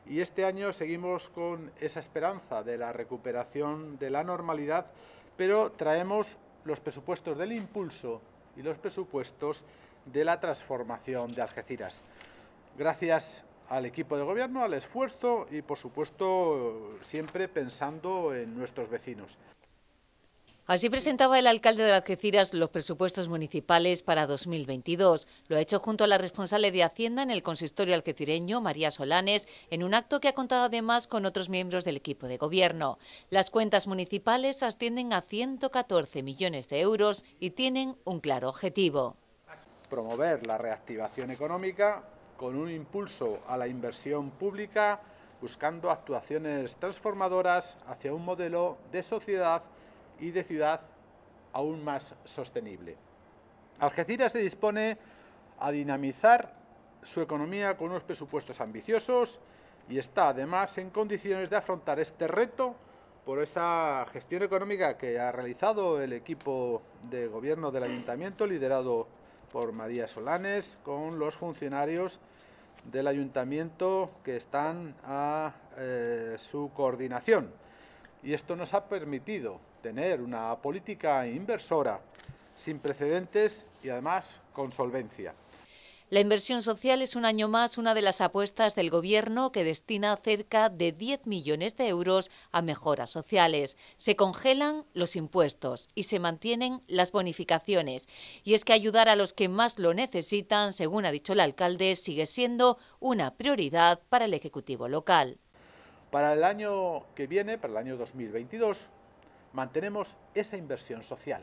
y este año seguimos con esa esperanza de la recuperación de la normalidad, pero traemos los presupuestos del impulso y los presupuestos de la transformación de Algeciras. Gracias al equipo de gobierno, al esfuerzo y, por supuesto, siempre pensando en nuestros vecinos. Así presentaba el alcalde de Algeciras los presupuestos municipales para 2022. Lo ha hecho junto a la responsable de Hacienda en el consistorio algecireño, María Solanes, en un acto que ha contado además con otros miembros del equipo de gobierno. Las cuentas municipales ascienden a 114 millones de euros y tienen un claro objetivo. Promover la reactivación económica con un impulso a la inversión pública, buscando actuaciones transformadoras hacia un modelo de sociedad y de ciudad aún más sostenible. Algeciras se dispone a dinamizar su economía con unos presupuestos ambiciosos y está además en condiciones de afrontar este reto por esa gestión económica que ha realizado el equipo de gobierno del Ayuntamiento, liderado por María Solanes, con los funcionarios del Ayuntamiento que están a su coordinación. Y esto nos ha permitido tener una política inversora sin precedentes y además con solvencia. La inversión social es un año más una de las apuestas del Gobierno, que destina cerca de 10 millones de euros a mejoras sociales. Se congelan los impuestos y se mantienen las bonificaciones. Y es que ayudar a los que más lo necesitan, según ha dicho el alcalde, sigue siendo una prioridad para el Ejecutivo local. Para el año que viene, para el año 2022, mantenemos esa inversión social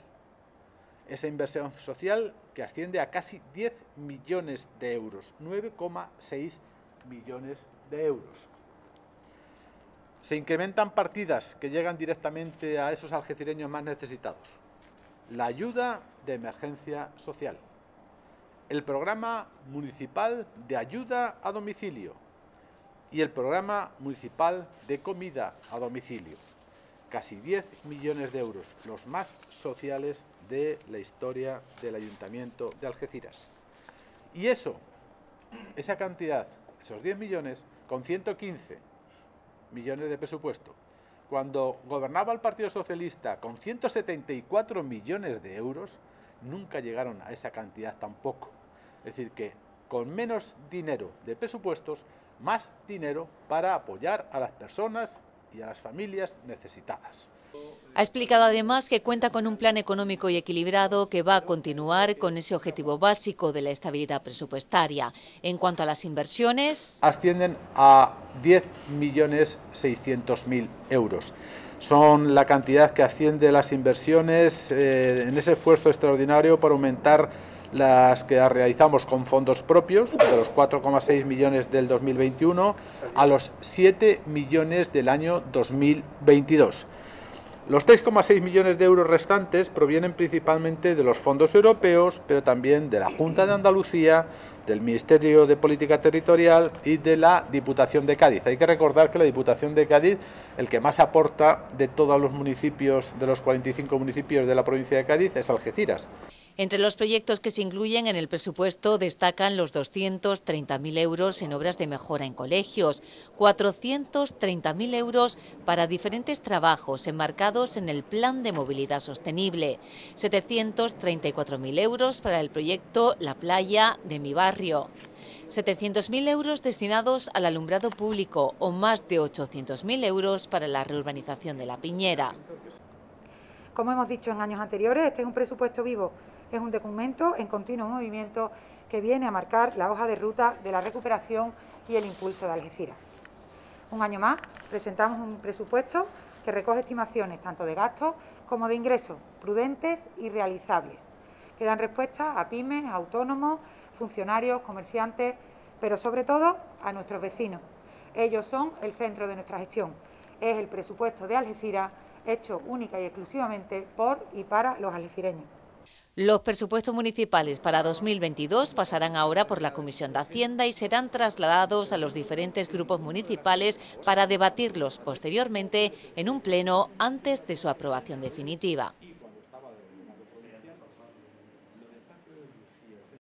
que asciende a casi 10 millones de euros, 9,6 millones de euros. Se incrementan partidas que llegan directamente a esos algecireños más necesitados. La ayuda de emergencia social, el programa municipal de ayuda a domicilio y el programa municipal de comida a domicilio. Casi 10 millones de euros, los más sociales de la historia del Ayuntamiento de Algeciras. Y esa cantidad, esos 10 millones, con 115 millones de presupuesto. Cuando gobernaba el Partido Socialista con 174 millones de euros, nunca llegaron a esa cantidad tampoco. Es decir, que con menos dinero de presupuestos, más dinero para apoyar a las personas y a las familias necesitadas. Ha explicado además que cuenta con un plan económico y equilibrado que va a continuar con ese objetivo básico de la estabilidad presupuestaria. En cuanto a las inversiones, ascienden a 10.600.000 euros. Son la cantidad que asciende las inversiones en ese esfuerzo extraordinario para aumentar las que realizamos con fondos propios, de los 4,6 millones del 2021 a los 7 millones del año 2022. Los 3,6 millones de euros restantes provienen principalmente de los fondos europeos, pero también de la Junta de Andalucía, del Ministerio de Política Territorial y de la Diputación de Cádiz. Hay que recordar que la Diputación de Cádiz, el que más aporta de todos los municipios, de los 45 municipios de la provincia de Cádiz, es Algeciras. Entre los proyectos que se incluyen en el presupuesto destacan los 230.000 euros en obras de mejora en colegios, 430.000 euros para diferentes trabajos enmarcados en el Plan de Movilidad Sostenible, 734.000 euros para el proyecto La Playa de mi barrio, 700.000 euros destinados al alumbrado público o más de 800.000 euros para la reurbanización de La Piñera. Como hemos dicho en años anteriores, este es un presupuesto vivo, es un documento en continuo movimiento que viene a marcar la hoja de ruta de la recuperación y el impulso de Algeciras. Un año más presentamos un presupuesto que recoge estimaciones tanto de gastos como de ingresos, prudentes y realizables, que dan respuesta a pymes, a autónomos, funcionarios, comerciantes, pero sobre todo a nuestros vecinos. Ellos son el centro de nuestra gestión. Es el presupuesto de Algeciras hecho única y exclusivamente por y para los algecireños. Los presupuestos municipales para 2022 pasarán ahora por la Comisión de Hacienda y serán trasladados a los diferentes grupos municipales para debatirlos posteriormente en un pleno antes de su aprobación definitiva.